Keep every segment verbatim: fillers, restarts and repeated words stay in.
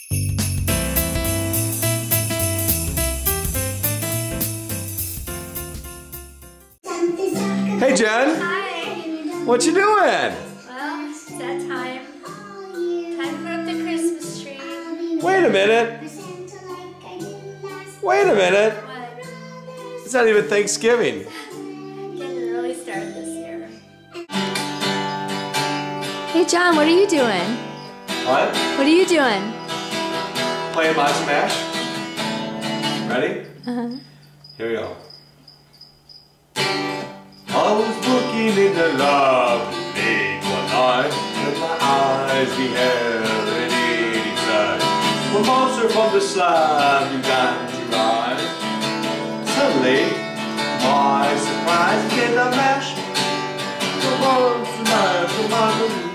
Hey Jen. Hi. What you doing? Well, it's that time. Time to put up the Christmas tree. Wait a minute. Wait a minute. What? It's not even Thanksgiving. Getting an early start this year. Hey John, what are you doing? What? What are you doing? Playing Monster Mash. Ready? Uh-huh. Here we go. I was looking in the lovely lake one night, and my eyes beheld an eighty sight. A monster from the slime began to rise. Suddenly, my surprise did the mash. The monster mash, the monster.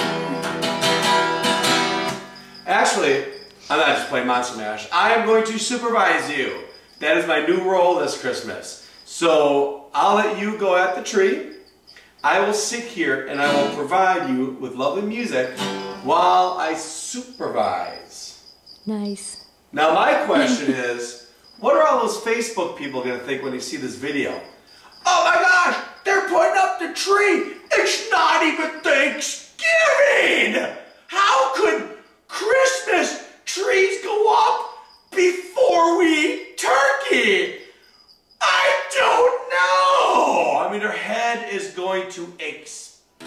Actually, I'm not just playing Monster Mash. I am going to supervise you. That is my new role this Christmas. So I'll let you go at the tree. I will sit here and I will provide you with lovely music while I supervise. Nice. Now my question is, what are all those Facebook people going to think when they see this video? Oh my gosh, they're putting up the tree. It's not even Thanksgiving. How could Christmas trees go up before we eat turkey? I don't know! I mean, her head is going to explode.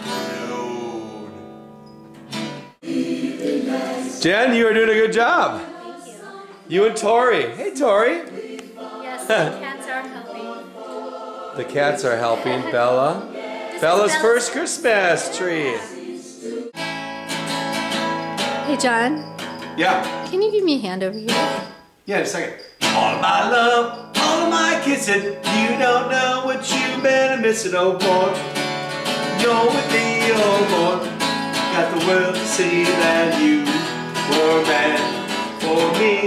Jen, you are doing a good job. Thank you. You and Tori. Hey, Tori. Yes, the cats are helping. The cats are helping Bella. This Bella's is first Christmas tree. Hey John, Yeah. can you give me a hand over here? Yeah, in a second. All of my love, all of my kissing. You don't know what you've been missing, oh boy. You're with me, oh boy. Got the world to see that you were meant for me.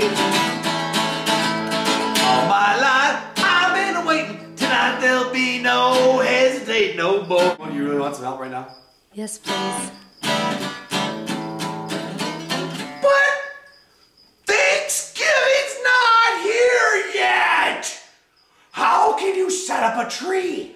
All my life I've been waiting. Tonight there'll be no hesitate, no boy. You really want some help right now? Yes, please. But Thanksgiving's not here yet! How can you set up a tree?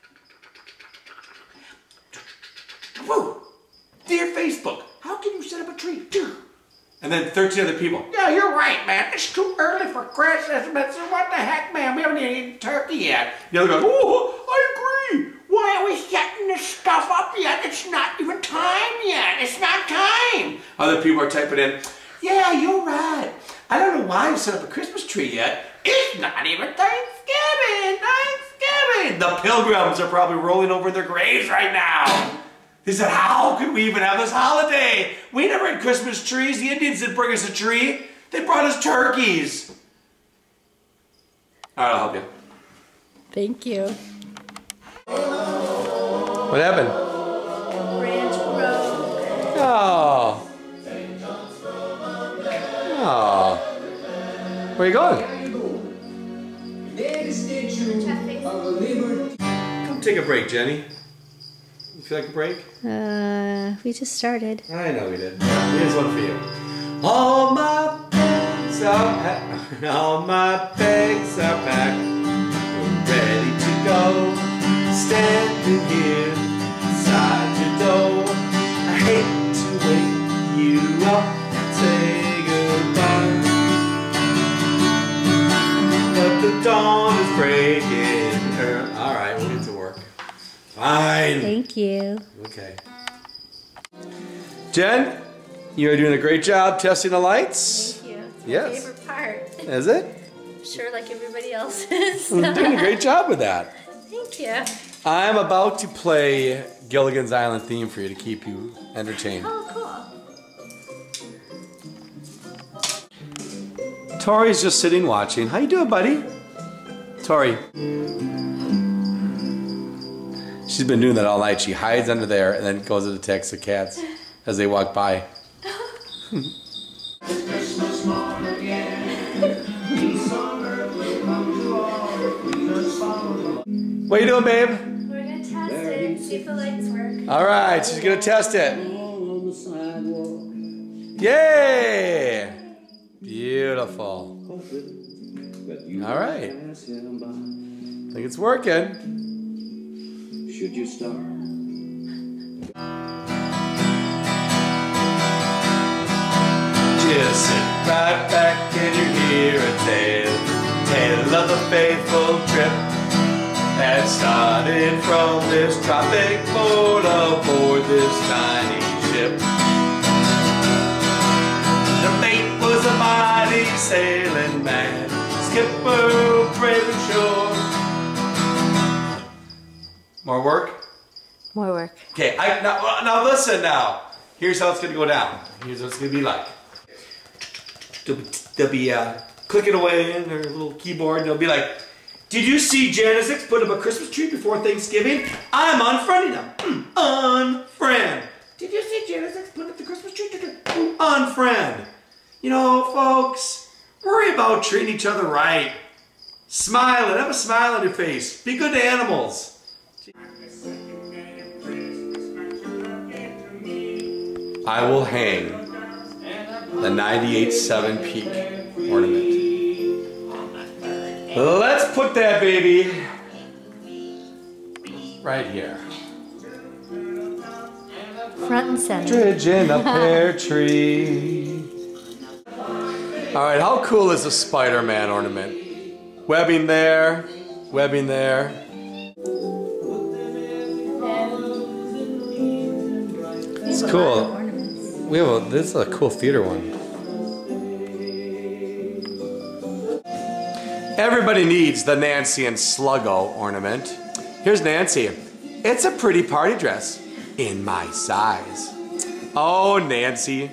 Woo! Dear Facebook, how can you set up a tree? And then thirteen other people. Yeah, you're right, man. It's too early for Christmas. What the heck, man? We haven't eaten turkey yet. The other goes, oh, I agree. Why are we setting this stuff up yet? It's not even time yet. It's not time. Other people are typing in, yeah, you're right. I don't know why we set up a Christmas tree yet. It's not even Thanksgiving. Thanksgiving. The pilgrims are probably rolling over in their graves right now. They said, how could we even have this holiday? We never had Christmas trees. The Indians didn't bring us a tree. They brought us turkeys. All right, I'll help you. Thank you. What happened? Branch broke. Oh. Oh. Where are you going? Come take a break, Jenny. You feel like a break? Uh, we just started. I know we did. Here's one for you. All my bags are packed. All my bags are packed. We're ready to go. Standing here inside your door. I hate to wake you up and say goodbye. But the dawn is breaking. All right, we'll get to work. Fine. Thank you. Okay. Jen, you are doing a great job testing the lights. Thank you. It's my Yes. favorite part. Is it? I'm sure like everybody else is. You're doing a great job with that. Thank you. I'm about to play Gilligan's Island theme for you to keep you entertained. Oh, cool. Tori's just sitting watching. How you doing, buddy? Tori. She's been doing that all night. She hides under there and then goes to text the cats as they walk by. What are you doing, babe? We're gonna test it, see if the lights work. All right, she's gonna test it. Yay! Beautiful. All right. I think it's working. Should you start? Just sit right back and you hear a tale, tale of a faithful trip that started from this tropic port aboard this tiny ship. The mate was a mighty sailing man, skipper brave and sure. More work? More work. Okay, I, now, now listen now. Here's how it's gonna go down. Here's what it's gonna be like. They'll be, they'll be uh, clicking away in their little keyboard, and they'll be like, did you see Genesis put up a Christmas tree before Thanksgiving? I'm unfriending them. Mm, unfriend. Did you see Genesis put up the Christmas tree? Mm, unfriend. You know, folks, worry about treating each other right. Smile and have a smile on your face. Be good to animals. I will hang the ninety-eight seven peak ornament. Let's put that baby right here. Front and center. Partridge in a pear tree. All right, how cool is the Spider-Man ornament? Webbing there, webbing there. It's cool. We have a, this is a cool theater one. Everybody needs the Nancy and Sluggo ornament. Here's Nancy. It's a pretty party dress in my size. Oh, Nancy.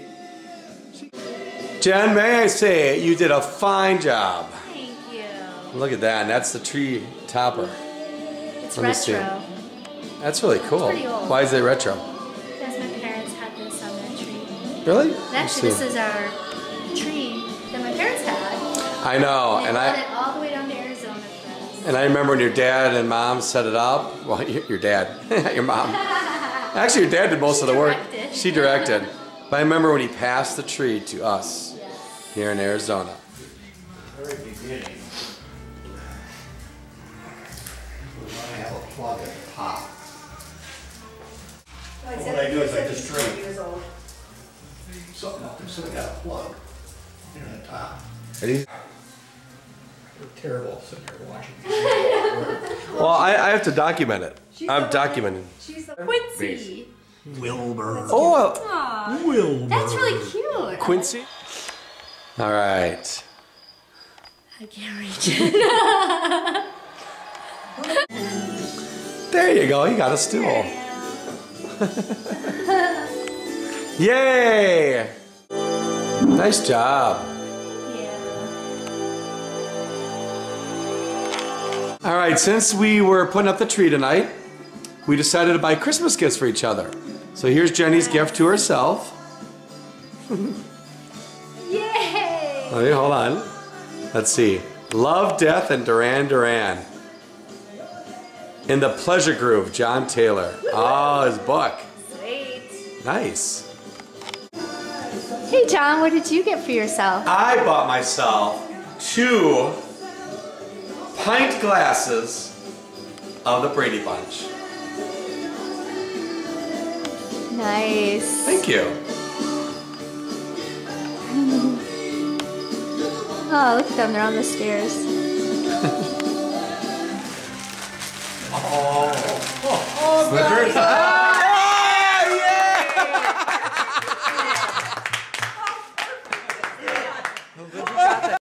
Jen, may I say, you did a fine job. Thank you. Look at that, and that's the tree topper. It's Let me see. retro. That's really cool. It's pretty old. Why is it retro? Because my parents had this on their tree. Really? And actually, this is our tree that my parents had. I know, They and brought I it all the way down to Arizona for us. and I remember when your dad and mom set it up. Well, your your dad, your mom. Actually, your dad did most She of the work. directed. She directed. But I remember when he passed the tree to us here in Arizona. Very beginning. We want to have a plug at the top. What I do is I just drink something up there, so I got a plug in the top. Ready? We're terrible sitting here watching. Well, I, I have to document it. I'm documenting. She's the Quincy. Wilbur. Oh, Aw, Wilbur. that's really cute. Quincy. All right. I can't reach it. There you go. You got a stool. Yay! Nice job. Yeah. All right, since we were putting up the tree tonight, we decided to buy Christmas gifts for each other. So here's Jenny's gift to herself. Yay! Okay, hold on. Let's see. Love, Death, and Duran Duran. In the Pleasure Groove, John Taylor. Oh, his book. Sweet. Nice. Hey, John, what did you get for yourself? I bought myself two pint glasses of the Brady Bunch. Nice. Thank you. Oh, look at them. They're on the stairs. Oh.